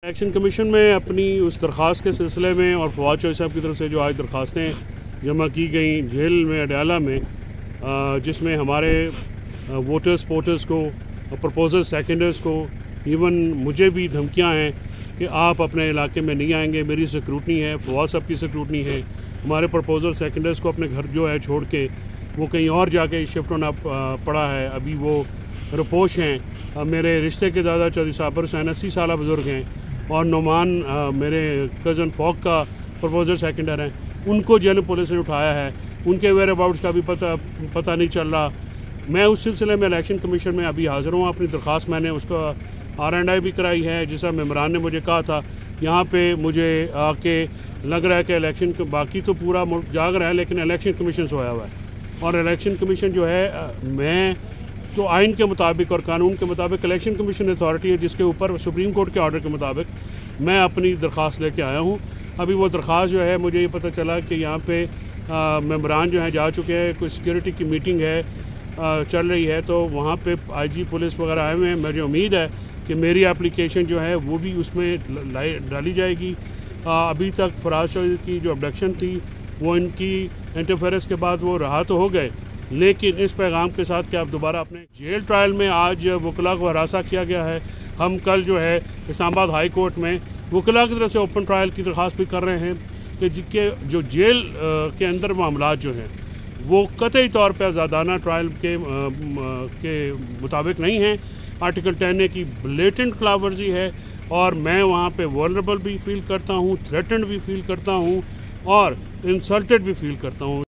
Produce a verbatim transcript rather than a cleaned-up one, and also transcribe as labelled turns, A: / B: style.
A: Election commission میں اپنی اس درخواست کے سلسلے میں اور فواد چوہدری صاحب کی طرف سے جو آج درخواستیں جمع کی گئیں جیل میں اڈیالہ میں، جس میں ہمارے ووٹرز پورٹرز کو، پرپوزر سیکنڈرز کو، ایون مجھے بھی دھمکیاں ہیں کہ آپ اپنے علاقے میں نہیں آئیں گے، میری سیکیورٹی ہے، فواد صاحب کی سیکیورٹی ہے، ہمارے پرپوزر سیکنڈرز کو اپنے گھر جو ہے چھوڑ کے وہ کہیں اور جا کے شفٹ ہونا پڑا ہے۔ ابھی وہ رپوش ہیں، میرے رشتے کے دادا چودھری صابر حسین اسی سالہ بزرگ ہیں، اور نعمان میرے کزن فوق کا پرپوزر سیکنڈر ہیں، ان کو جیل پولیس نے اٹھایا ہے، ان کے ویئر اباؤٹس کا بھی پتہ پتہ نہیں چل رہا۔ میں اس سلسلے میں الیکشن کمیشن میں ابھی حاضر ہوں، اپنی درخواست میں نے اس کو آر اینڈ آئی بھی کرائی ہے، جیسا ممبران نے مجھے کہا تھا۔ یہاں پہ مجھے آ کے لگ رہا ہے کہ الیکشن باقی تو پورا ملک جاگ رہا ہے، لیکن الیکشن کمیشن سویا ہوا ہے، اور الیکشن کمیشن جو ہے، میں تو آئین کے مطابق اور قانون کے مطابق الیکشن کمیشن اتھارٹی ہے، جس کے اوپر سپریم کورٹ کے آرڈر کے مطابق میں اپنی درخواست لے کے آیا ہوں۔ ابھی وہ درخواست جو ہے، مجھے یہ پتہ چلا کہ یہاں پہ ممبران جو ہیں جا چکے ہیں، کوئی سیکیورٹی کی میٹنگ ہے چل رہی ہے، تو وہاں پہ آئی جی پولیس وغیرہ آئے ہوئے ہیں۔ مجھے امید ہے کہ میری اپلیکیشن جو ہے وہ بھی اس میں ڈالی جائے گی۔ ابھی تک فراز چوہدری کی جو ابڈکشن تھی، وہ ان کی انٹرفیئرنس کے بعد وہ رہا تو ہو گئے، لیکن اس پیغام کے ساتھ کہ آپ دوبارہ اپنے جیل ٹرائل میں آج وکلاء کو ہراساں کیا گیا ہے۔ ہم کل جو ہے اسلام آباد ہائی کورٹ میں وکلاء کی طرف سے اوپن ٹرائل کی درخواست بھی کر رہے ہیں کہ جن کے جو جیل کے اندر معاملات جو ہیں وہ قطعی طور پہ آزادانہ ٹرائل کے کے مطابق نہیں ہیں۔ آرٹیکل ٹین اے کی بلیٹنٹ خلاف ورزی ہے، اور میں وہاں پہ ولنریبل بھی فیل کرتا ہوں، تھریٹنڈ بھی فیل کرتا ہوں، اور انسلٹڈ بھی فیل کرتا ہوں۔